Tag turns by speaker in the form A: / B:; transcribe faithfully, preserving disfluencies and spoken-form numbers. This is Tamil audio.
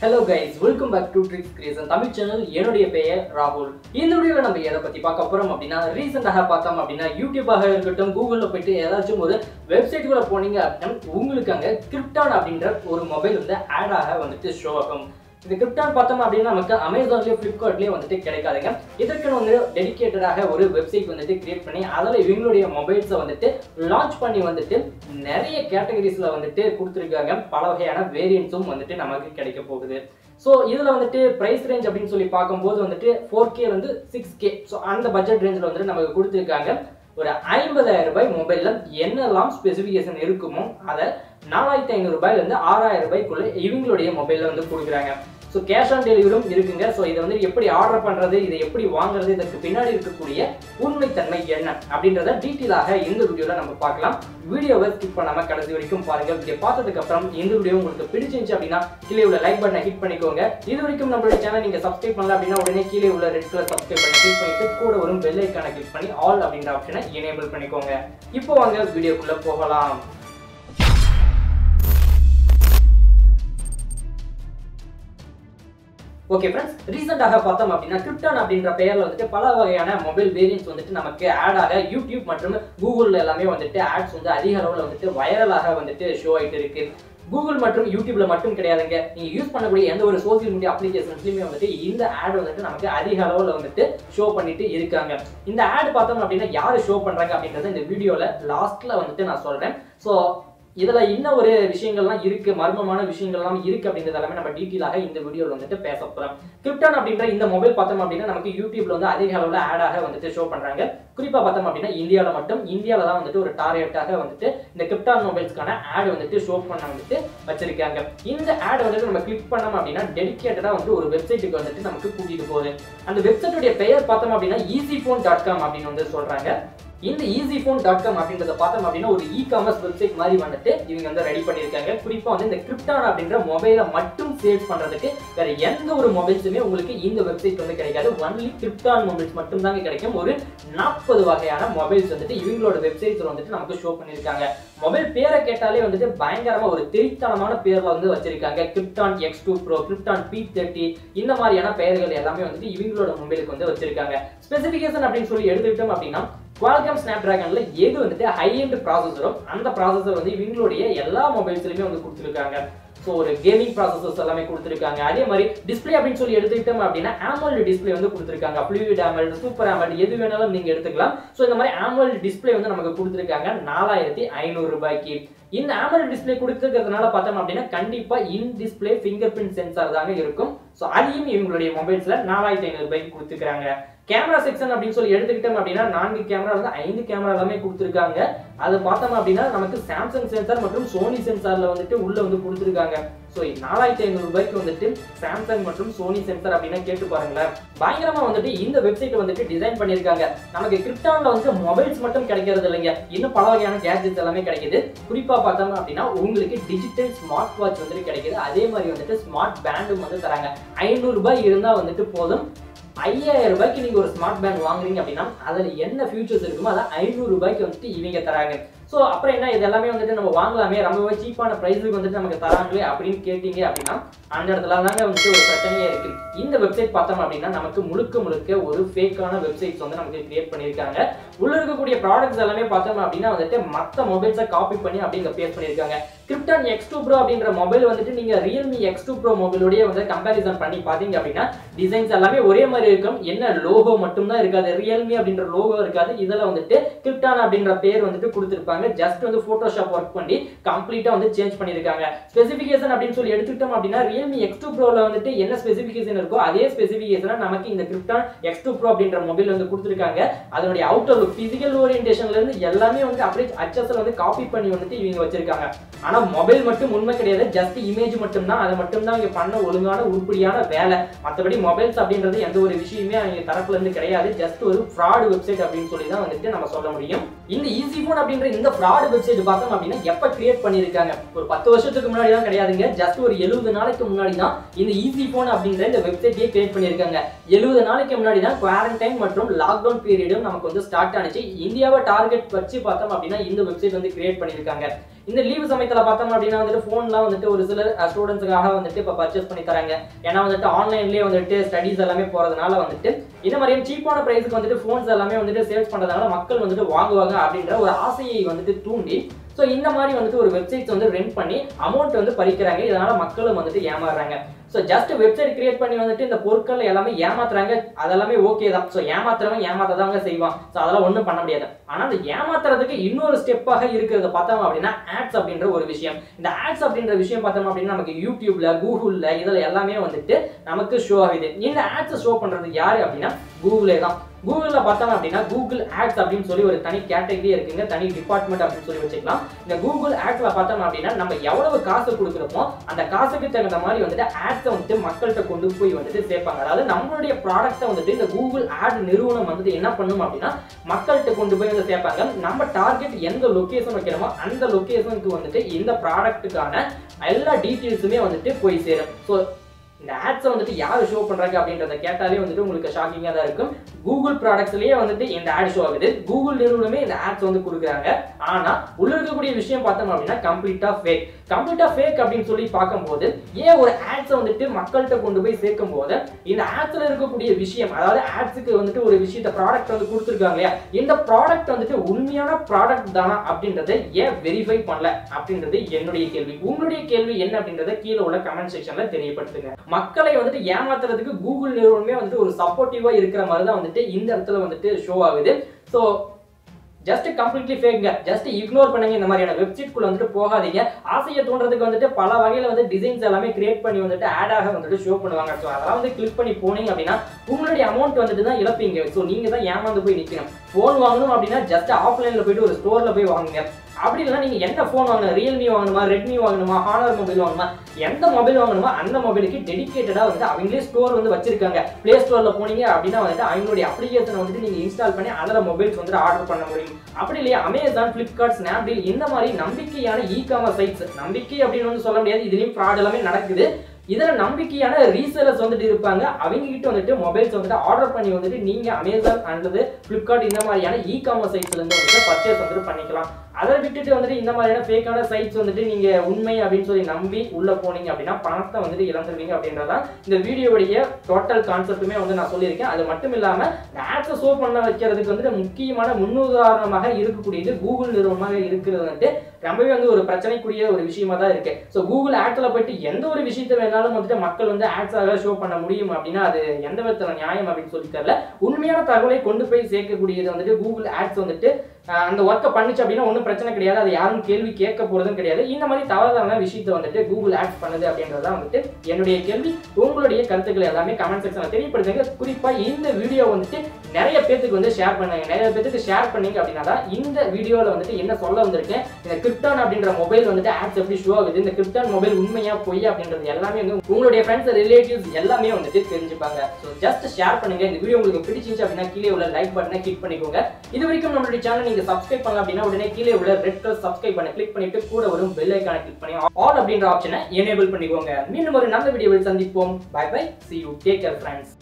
A: Hello guys, welcome back to Tricks Creation Tamil channel. என்னுடைய பெயர் ராகுல். இந்த வீடியோல நம்ம எதை பத்தி பார்க்க போறோம் அப்படினா ரீசன்ட்டா பார்த்தோம் அப்படினா YouTubeஆக இருக்கட்டும் கூகுள்ல போய்ட்டு ஏதாச்சும் ஒரு வெப்சைட்க்குள்ள போனீங்க அப்படினா உங்களுக்கு அங்க கிரிப்டான் அப்படிங்கற ஒரு மொபைல் வந்து ஆட் ஆக வந்துட்டு ஷோ ஆகும். இந்த கிரிப்டான் பார்த்தோம் அப்படினா நமக்கு Amazonலயே Flipkartலயே வந்துட்டு கிடைக்காதுங்க. இதற்கு வந்து டெடிகேட்டடாக ஒரு வெப்சைட் வந்துட்டு கிரியேட் பண்ணி அதல இவங்களுடைய மொபைல்ஸை வந்துட்டு லான்ச் பண்ணி வந்துட்டு நிறைய கேட்டகரிஸ்ல வந்துட்டு கொடுத்திருக்காங்க. பல வகையான வேரியன்ட்ஸும் வந்துட்டு நமக்கு கிடைக்க போகுது. சோ இதுல வந்துட்டு பிரைஸ் ரேஞ்ச் அப்படினு சொல்லி பாக்கும்போது வந்துட்டு four K வந்து six K சோ அந்த பட்ஜெட் ரேஞ்சில வந்து நமக்கு கொடுத்திருக்காங்க. ஒரு ஐம்பதாயிரம் ரூபாய் மொபைல்ல என்னெல்லாம் ஸ்பெசிஃபிகேஷன் இருக்குமோ அத நாலாயிரத்து ஐநூறு ரூபாயில இருந்து ஆறாயிரம் ரூபாய்க்குள்ள இவங்களுடைய மொபைல்ல வந்து கொடுக்குறாங்க. சோ கேஷ் ஆன் டெலிவரியும் இருக்குங்க. சோ இத வந்து எப்படி ஆர்டர் பண்றது, இத எப்படி வாங்குறது, இதற்கு பின்னாடி இருக்கக்கூடிய உண்மைத்தன்மை என்ன அப்படின்றத டீடைலாக இந்த வீடியோல நம்ம பார்க்கலாம். வீடியோவை ஸ்கிப் பண்ணாம கடைசி வரைக்கும் பாருங்க. வீடியோ பார்த்ததுக்கு அப்புறம் இந்த வீடியோ உங்களுக்கு பிடிச்சிருந்துச்சு அப்படினா கீழே உள்ள லைக் பட்டனை ஹிட் பண்ணிக்கோங்க. இது வரைக்கும் நம்மளுடைய சேனலை நீங்க சப்ஸ்கிரைப் பண்ணல அப்படினா உடனே கீழே உள்ள ரெட் கலர் சப்ஸ்கிரைப் பட்டனை கிளிக் பண்ணிட்டு கூட வரும் பெல் ஐகானை கிளிக் பண்ணி ஆல் அப்படிங்கற ஆப்ஷனை எனேபிள் பண்ணிக்கோங்க. இப்போ வாங்க வீடியோக்குள்ள போகலாம். ஓகே फ्रेंड्स, ரீசன்ட்டாக பார்த்தோம் அப்படினா கிரிப்டான் அப்படிங்கற பெயர்ல வந்துட்டு பல வகையான மொபைல் வேரியன்ட்ஸ் வந்துட்டு நமக்கு ஆட் ஆக YouTube மற்றும் Googleல எல்லாமே வந்துட்டு ஆட்ஸ் வந்து அதிக அளவுல வந்துட்டு வைரலாக வந்துட்டு ஷோ ஆயிட்டு இருக்கு. Google மற்றும் YouTubeல மட்டும் கிடையாதுங்க. நீங்க யூஸ் பண்ணக்கூடிய எந்த ஒரு சோஷியல் மீடியா அப்ளிகேஷன்ஸ்லயுமே வந்துட்டு இந்த ஆட் வந்துட்டு நமக்கு அதிக அளவுல வந்துட்டு ஷோ பண்ணிட்டு இருக்காங்க. இந்த ஆட் பார்த்தோம் அப்படினா யாரு ஷோ பண்றாங்க அப்படிங்கறத இந்த வீடியோல லாஸ்ட்ல வந்துட்டு நான் சொல்றேன். சோ இதல இன்ன ஒரு விஷயங்கள்லாம் இருக்கு, மர்மமான விஷயங்கள்லாம் இருக்கு அப்படிங்கறது எல்லாமே நம்ம டீடைலாக இந்த வீடியோல வந்துட்டு பேச போறோம். கிரிப்டான் அப்படிங்கற இந்த மொபைல் பார்த்தோம் அப்படினா நமக்கு YouTubeல வந்து அதிக அளவுல ஆட் ஆக வந்துட்டு ஷோ பண்றாங்க. குறிப்பா பார்த்தோம் அப்படினா இந்தியால மட்டும் இந்தியால தான் வந்துட்டு ஒரு டார்கெட்டாக வந்துட்டு இந்த கிரிப்டான் மொபைல்ஸ்க்கான ஆட் வந்துட்டு ஷோ பண்ண வந்துட்டு வச்சிருக்காங்க. இந்த ஆட் வந்துட்டு நம்ம கிளிக் பண்ணோம் அப்படினா டெடிகேட்டடா வந்து ஒரு வெப்சைட்டுக்கு வந்துட்டு நமக்கு கூட்டிட்டு போகுது. அந்த வெப்சைட்டோட பெயர் பார்த்தோம் அப்படினா easyphone dot com அப்படின்னு வந்து சொல்றாங்க. இந்த easyphone dot com அப்படிங்கறத பார்த்தோம் அப்படினா ஒரு இ-காமர்ஸ் வெப்சைட் மாதிரி வந்துட்டு இவங்க வந்து ரெடி பண்ணிருக்காங்க. குறிப்பா வந்து இந்த கிரிப்டான் அப்படிங்கற மொபைலை மட்டும் சேல்ஸ் பண்றதுக்கு வேற எந்த ஒரு மொபைல்ஸுமே உங்களுக்கு இந்த வெப்சைட் வந்து கிடைக்காது. ஒன்லி கிரிப்டான் மொபைல்ஸ் மட்டும் தான் கிடைக்கும். ஒரு நாற்பது வகையான மொபைல்ஸ் வந்துட்டு இவங்களோட வெப்சைட்ஸ்ல வந்துட்டு நமக்கு ஷோ பண்ணிருக்காங்க. மொபைல் பேரை கேட்டாலே வந்துட்டு பயங்கரமா ஒரு தெரித்தனமான பேர்ல வந்து வச்சிருக்காங்க. Krypton X two pro, Krypton P thirty இந்த மாதிரியான பெயர்கள் எல்லாமே வந்துட்டு இவங்களோட மொபைலுக்கு வந்து வச்சிருக்காங்க. ஸ்பெசிஃபிகேஷன் அப்படின்னு சொல்லி எடுத்துக்கிட்டோம் அப்படின்னா Qualcomm Snapdragonல எது வந்துட்டு ஹை எண்ட் ப்ராசஸரோ அந்த ப்ராசஸர் வந்து இவங்களுடைய எல்லா மொபைல்ஸ்லயுமே வந்து கொடுத்திருக்காங்க. சோ ஒரு கேமிங் ப்ராசஸர்ஸ் எல்லாமே கொடுத்திருக்காங்க. அதே மாதிரி டிஸ்ப்ளே அப்படின்னு சொல்லி எடுத்துக்கிட்டோம் அப்படின்னா AMOLED டிஸ்ப்ளே வந்து கொடுத்திருக்காங்க. Fluid AMOLED, Super AMOLED எது வேணாலும் நீங்க எடுத்துக்கலாம். சோ இந்த மாதிரி AMOLED டிஸ்ப்ளே வந்து நமக்கு கொடுத்திருக்காங்க நாலாயிரத்து ஐநூறு ரூபாய்க்கு. இந்த AMOLED டிஸ்ப்ளே கொடுத்திருக்கிறதுனால பார்த்தோம் அப்படின்னா கண்டிப்பா in display fingerprint sensor தாங்க இருக்கும். சோ அதையும் இவங்களுடைய மொபைல்ஸ்ல நாலாயிரத்து ஐநூறு ரூபாய்க்கு கொடுத்திருக்காங்க. கேமரா செக்ஷன் அப்படின்னு சொல்லி எடுத்துக்கிட்டோம் அப்படின்னா நான்கு கேமரா வந்து ஐந்து கேமரா எல்லாமே கொடுத்திருக்காங்க. அது பார்த்தோம் அப்படின்னா நமக்கு சாம்சங் சென்சார் மற்றும் சோனி சென்சார்ல வந்துட்டு உள்ள வந்து கொடுத்திருக்காங்க. சோ நாலாயிரத்து ஐநூறு ரூபாய்க்கு வந்துட்டு சாம்சங் மற்றும் சோனி சென்சார் அப்படின்னா கேட்டு பாருங்களேன். பயங்கரமா வந்துட்டு இந்த வெப்சைட் வந்துட்டு டிசைன் பண்ணிருக்காங்க. நமக்கு கிரிப்டான்ல வந்து மொபைல்ஸ் மட்டும் கிடைக்கிறது இல்லைங்க, இன்னும் பல வகையான கேட்ஜெட்ஸ் எல்லாமே கிடைக்குது. குறிப்பா பார்த்தோம் அப்படின்னா உங்களுக்கு டிஜிட்டல் ஸ்மார்ட் வாட்ச் வந்துட்டு கிடைக்குது. அதே மாதிரி வந்துட்டு ஸ்மார்ட் பேண்டும் வந்து தராங்க. ஐநூறு ரூபாய் இருந்தா வந்துட்டு போதும். ஐயாயிரம் ரூபாய்க்கு நீங்க ஒரு ஸ்மார்ட் பேண்ட் வாங்குறீங்க அப்படின்னா அதுல என்ன ஃபியூச்சர்ஸ் இருக்குமோ அதை ஐநூறு ரூபாய்க்கு வந்துட்டு இவங்க தராங்க. சோ அப்புறம் என்ன இது எல்லாமே வந்துட்டு நம்ம வாங்கலாமே, ரொம்பவே சீப்பான பிரைஸ்க்கு வந்துட்டு நமக்கு தராங்களே அப்படின்னு கேட்டீங்க அப்படின்னா அந்த இடத்துல தாங்க வந்துட்டு ஒரு பிரச்சனையே இருக்கு. இந்த வெப்சைட் பார்த்தோம் அப்படின்னா நமக்கு முழுக்க முழுக்க ஒரு ஃபேக்கான வெப்சைட்ஸ் வந்து நமக்கு கிரியேட் பண்ணியிருக்காங்க. உள்ள இருக்கக்கூடிய ப்ராடக்ட்ஸ் எல்லாமே பார்த்தோம் அப்படின்னா வந்துட்டு மற்ற மொபைல்ஸை காப்பி பண்ணி அப்படிங்க பேஸ் பண்ணியிருக்காங்க. கிரிப்டான் எக்ஸ் டூ ப்ரோ அப்படின்ற மொபைல் வந்துட்டு நீங்க ரியல்மி எக்ஸ் டூ ப்ரோ மொபைலோடய வந்து கம்பேரிசன் பண்ணி பார்த்தீங்க அப்படின்னா டிசைன்ஸ் எல்லாமே ஒரே மாதிரி இருக்கும். என்ன லோகோ மட்டும் தான் இருக்காது, ரியல்மி அப்படின்ற லோகோ இருக்காது. இதெல்லாம் வந்துட்டு கிரிப்டான் அப்படின்ற பேர் வந்துட்டு கொடுத்திருப்பாங்க. ஜஸ்ட் வந்து போட்டோஷாப் ஒர்க் பண்ணி கம்ப்ளீட்டா வந்து சேஞ்ச் பண்ணிருக்காங்க. ஸ்பெசிஃபிகேஷன் அப்படின்னு சொல்லி எடுத்துக்கிட்டோம் அப்படின்னா ரியல்மி எக்ஸ் டூ ப்ரோல வந்துட்டு என்ன ஸ்பெசிஃபிகேஷன் இருக்கோ அதே ஸ்பெசிஃபிகேஷனை நமக்கு இந்த கிரிப்டான் எக்ஸ் டூ ப்ரோ அப்படின்ற மொபைல் வந்து கொடுத்திருக்காங்க. அதனுடைய அவுட்டர் லுக், பிசிக்கல் ஓரியன்டேஷன்ல இருந்து எல்லாமே வந்து அப்படியே அச்சஸ்ல வந்து காப்பி பண்ணி வந்துட்டு இவங்க வச்சிருக்காங்க. ஆனா மொபைல் மட்டும் உண்மை கிடையாது, ஜஸ்ட் இமேஜ் மட்டும் தான். அதை மட்டும் தான் இங்க பண்ண ஒழுங்கான உருப்படியான வேலை. மற்றபடி மொபைல்ஸ் அப்படின்றது எந்த ஒரு விஷயமே அவங்க தரப்புல இருந்து கிடையாது. ஜஸ்ட் ஒரு ஃப்ராட் வெப்சைட் அப்படின்னு சொல்லி தான் வந்துட்டு நம்ம சொல்ல முடியும். இந்த easyphone அப்படின்ற இந்த ஃப்ராட் வெப்சைட் பார்த்தோம் அப்படின்னா எப்ப கிரியேட் பண்ணிருக்காங்க, ஒரு பத்து வருஷத்துக்கு முன்னாடி தான் கிடையாதுங்க. ஜஸ்ட் ஒரு எழுபது நாளைக்கு முன்னாடி தான் இந்த easyphone அப்படின்ற இந்த வெப்சைட்டே கிரியேட் பண்ணிருக்காங்க. எழுபது நாளைக்கு முன்னாடி தான் குவாரண்டைன் மற்றும் லாக்டவுன் பீரியடும் நமக்கு வந்து ஸ்டார்ட் ஆனிச்சு. இந்தியாவை டார்கெட் வச்சு பார்த்தோம் அப்படின்னா இந்த வெப்சைட் வந்து கிரியேட் பண்ணிருக்காங்க. இந்த லீவு சமயத்துல பார்த்தோம் அப்படின்னா வந்துட்டு போன்லாம் வந்துட்டு ஒரு சில ஸ்டூடெண்ட்ஸுக்காக வந்துட்டு இப்போ பர்ச்சேஸ் பண்ணி தராங்க. ஏன்னா வந்துட்டு ஆன்லைன்லேயே வந்துட்டு ஸ்டடீஸ் எல்லாமே போறதுனால வந்துட்டு இந்த மாதிரியான சீப்பான பிரைஸுக்கு வந்துட்டு போன்ஸ் எல்லாமே வந்துட்டு சேல்ஸ் பண்றதுனால மக்கள் வந்துட்டு வாங்குவாங்க அப்படின்ற ஒரு ஆசையை வந்துட்டு தூண்டி ஸோ இந்த மாதிரி வந்துட்டு ஒரு வெப்சைட்ஸ் வந்து ரெண்ட் பண்ணி அமௌண்ட் வந்து பறிக்கிறாங்க. இதனால மக்களும் வந்துட்டு ஏமாறுறாங்க. ஸோ ஜஸ்ட் வெப்சைட் கிரியேட் பண்ணி வந்துட்டு இந்த பொருட்கள் எல்லாமே ஏமாத்துறாங்க. அதெல்லாமே ஓகே தான். ஸோ ஏமாத்துறவங்க ஏமாத்ததாங்க செய்வான். ஸோ அதெல்லாம் ஒன்றும் பண்ண முடியாது. ஆனால் அந்த ஏமாத்துறதுக்கு இன்னொரு ஸ்டெப்பாக இருக்கிறத பார்த்தோம் அப்படின்னா ஆட்ஸ் அப்படின்ற ஒரு விஷயம். இந்த ஆட்ஸ் அப்படின்ற விஷயம் பார்த்தோம் அப்படின்னா நமக்கு யூடியூப்ல, கூகுள்ல இதில் எல்லாமே வந்துட்டு நமக்கு ஷோ ஆகுது. இந்த ஆட்ஸ் ஷோ பண்றது யாரு அப்படின்னா கூகுளே தான். கூகுள்ல பார்த்தோம் அப்படின்னா கூகுள் ஆட்ஸ் அப்படின்னு சொல்லி ஒரு தனி கேட்டகரி இருக்குங்க, தனி டிபார்ட்மெண்ட் அப்படின்னு சொல்லி வச்சுக்கலாம். இந்த கூகுள் ஆட்ஸ்ல பார்த்தோம் அப்படின்னா நம்ம எவ்வளவு காசு கொடுக்குறோமோ அந்த காசுக்கு தகுந்த மாதிரி வந்துட்டு ஆட்ஸை வந்துட்டு மக்கள்கிட்ட கொண்டு போய் வந்துட்டு சேர்ப்பாங்க. அதாவது நம்மளுடைய ப்ராடக்ட்டை வந்துட்டு இந்த கூகுள் ஆட் நிறுவனம் வந்துட்டு என்ன பண்ணும் அப்படின்னா மக்கள்கிட்ட கொண்டு போய் வந்து சேர்ப்பாங்க. நம்ம டார்கெட் எந்த லொகேஷன் வைக்கிறோமோ அந்த லொகேஷனுக்கு வந்துட்டு இந்த ப்ராடக்ட்டுக்கான எல்லா டீட்டெயில்ஸுமே வந்துட்டு போய் சேரும். ஸோ இந்த ஆட்ஸை வந்துட்டு யார் ஷோ பண்றாங்க அப்படின்றத கேட்டாலே வந்துட்டு உங்களுக்கு ஷாக்கிங்காக தான் இருக்கும். கூகுள் ப்ராடக்ட்ஸ்லயே வந்துட்டு இந்த ஆட் ஷோ ஆகுது. கூகுள் நிறுவனமே இந்த ஆட்ஸ் வந்து கொடுக்குறாங்க. ஆனா உள்ள இருக்கக்கூடிய விஷயம் பார்த்தோம் அப்படின்னா கம்ப்ளீட்டா ஃபேக். கம்ப்ளீட்டா ஃபேக் அப்படின்னு சொல்லி பார்க்கும்போது ஏன் ஒரு ஆட்ஸை வந்துட்டு மக்கள்கிட்ட கொண்டு போய் சேர்க்கும் போது இந்த ஆட்ஸ்ல இருக்கக்கூடிய விஷயம், அதாவது ஆட்ஸுக்கு வந்துட்டு ஒரு விஷயத்த ப்ராடக்ட் வந்து கொடுத்துருக்காங்க இல்லையா, இந்த ப்ராடக்ட் வந்துட்டு உண்மையான ப்ராடக்ட் தானா அப்படின்றத ஏன் வெரிஃபை பண்ணல அப்படின்றது என்னுடைய கேள்வி. உங்களுடைய கேள்வி என்ன அப்படின்றத கீழே உள்ள கமெண்ட் செக்ஷன்ல தெரியப்படுத்துங்க. மக்களை வந்துட்டு ஏமாத்துறதுக்கு கூகுள் நிறுவனமே வந்துட்டு ஒரு சப்போர்ட்டிவா இருக்கிற மாதிரி தான் வந்துட்டு இந்த இடத்துல வந்துட்டு ஷோ ஆகுது. ஸோ ஜஸ்ட் கம்ப்ளீட்லி ஃபேக்குங்க. ஜஸ்ட் இக்னோர் பண்ணுங்க. இந்த மாதிரியான வெப்சைட் குள்ள வந்துட்டு போகாதீங்க. ஆசையை தூண்டுறதுக்கு வந்துட்டு பல வகையில வந்து டிசைன்ஸ் எல்லாமே கிரியேட் பண்ணி வந்துட்டு ஆடாக வந்துட்டு ஷோ பண்ணுவாங்க. ஸோ அதெல்லாம் வந்து கிளிக் பண்ணி போனீங்க அப்படின்னா உங்களுடைய அமௌண்ட் வந்துட்டு தான் இழப்பீங்க. ஸோ நீங்க தான் ஏமாந்து போய் நிற்கணும். ஃபோன் வாங்கணும் அப்படின்னா ஜஸ்ட் ஆஃப்லைன்ல போயிட்டு ஒரு ஸ்டோர்ல போய் வாங்குங்க. அப்படி இல்லைன்னா நீங்க எந்த ஃபோன் வாங்கணும், ரியல்மி வாங்கணுமா, ரெட்மி வாங்கணுமா, ஹானர் மொபைல் வாங்கணுமா, எந்த மொபைல் வாங்கணுமோ அந்த மொபைலுக்கு டெடிகேட்டடா வந்து அவங்களே ஸ்டோர் வந்து வச்சிருக்காங்க. பிளே ஸ்டோர்ல போனீங்க அப்படின்னா வந்துட்டு அவங்களுடைய அப்ளிகேஷன் வந்துட்டு நீங்க இன்ஸ்டால் பண்ணி அதில் மொபைல்ஸ் வந்துட்டு ஆர்டர் பண்ண முடியும். அப்படி இல்லையா அமேசான், பிளிப்கார்ட், ஸ்னாப்டீல் இந்த மாதிரி நம்பிக்கையான இ காமர்ஸ் சைட்ஸ், நம்பிக்கை அப்படின்னு வந்து சொல்ல முடியாது, இதுலயும் ஃப்ராட் எல்லாமே நடக்குது. இதுல நம்பிக்கையான ரீசேலர்ஸ் வந்துட்டு இருப்பாங்க. அவங்க கிட்ட வந்துட்டு மொபைல்ஸ் வந்துட்டு ஆர்டர் பண்ணி வந்துட்டு நீங்க அமேசான் அல்லது பிளிப்கார்ட் இந்த மாதிரியான இ காமர்ஸ் சைட்ஸ்ல இருந்து வந்துட்டு பர்ச்சேஸ் வந்துட்டு பண்ணிக்கலாம். அதை விட்டுட்டு வந்துட்டு இந்த மாதிரியான ஃபேக்கான சைட்ஸ் வந்துட்டு நீங்க உண்மை அப்படின்னு சொல்லி நம்பி உள்ள போனீங்க அப்படின்னா பணத்தை வந்துட்டு இழந்துருவீங்க அப்படின்றதான் இந்த வீடியோவுடைய டோட்டல் கான்செப்ட்டுமே வந்து நான் சொல்லியிருக்கேன். அது மட்டும் இல்லாம ஆட்ஸை ஷோ பண்ண வைக்கிறதுக்கு வந்துட்டு முக்கியமான முன்னுதாரணமாக இருக்கக்கூடியது கூகுள் நிறுவனமாக இருக்கிறது வந்துட்டு ரொம்பவே வந்து ஒரு பிரச்சனைக்குரிய ஒரு விஷயமா தான் இருக்கு. ஸோ கூகுள் ஆட்ஸ்ல போயிட்டு எந்த ஒரு விஷயத்தை வேணாலும் வந்துட்டு மக்கள் வந்து ஆட்ஸாக ஷோ பண்ண முடியும் அப்படின்னா அது எந்த விதத்துல நியாயம் அப்படின்னு சொல்லி தெரியல. உண்மையான தகவலை கொண்டு போய் சேர்க்கக்கூடியது வந்துட்டு கூகுள் ஆட்ஸ் வந்துட்டு அந்த ஒர்க்கை பண்ணிச்சு அப்படின்னா ஒன்றும் பிரச்சனை கிடையாது. அது யாரும் கேள்வி கேட்க போறதும் கிடையாது. இந்த மாதிரி தவறான விஷயத்தை வந்துட்டு கூகுள் ஆட்ஸ் பண்ணுது அப்படின்றதான் வந்துட்டு என்னுடைய கேள்வி. உங்களுடைய கருத்துக்களை எல்லாமே கமெண்ட் செக்ஷன்ல தெரியப்படுத்துங்க. குறிப்பா இந்த வீடியோ வந்துட்டு நிறைய பேருக்கு வந்து ஷேர் பண்ணுங்க. நிறைய பேருக்கு ஷேர் பண்ணீங்க அப்படின்னா தான் இந்த வீடியோல வந்துட்டு என்ன சொல்ல வந்திருக்கேன், இந்த கிரிப்டான் அப்படின்ற மொபைல் வந்துட்டு ஆட்ஸ் எப்படி ஷோ ஆகுது, இந்த கிரிப்டான் மொபைல் உண்மையா பொய்யா அப்படின்றது எல்லாமே வந்து உங்களுடைய ஃப்ரெண்ட்ஸ், ரிலேட்டிவ்ஸ் எல்லாமே வந்துட்டு தெரிஞ்சுப்பாங்க. ஸோ ஜஸ்ட் ஷேர் பண்ணுங்க. இந்த வீடியோ உங்களுக்கு பிடிச்சிருந்துச்சு அப்படின்னா கீழே உள்ள லைக் பட்டனை கிளிக் பண்ணிக்கோங்க. இது வரைக்கும் நம்மளுடைய சேனல் நீங்க சப்ஸ்கிரைப் பண்ணலாம் அப்படின்னா உடனே கீழே உள்ள ரெட் கலர் சப்ஸ்கிரைப் பண்ண கிளிக் பண்ணிட்டு கூட வரும் பெல் ஐகானை கிளிக் பண்ணி ஆல் அப்படின்ற ஆப்ஷனை எனேபிள் பண்ணிக்கோங்க. மீண்டும் ஒரு நல்ல வீடியோவில் சந்திப்போம். Bye bye. See you. Take care friends.